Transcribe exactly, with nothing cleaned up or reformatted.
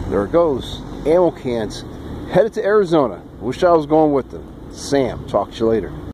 there it goes. Ammo cans. Headed to Arizona. Wish I was going with them. Sam, talk to you later.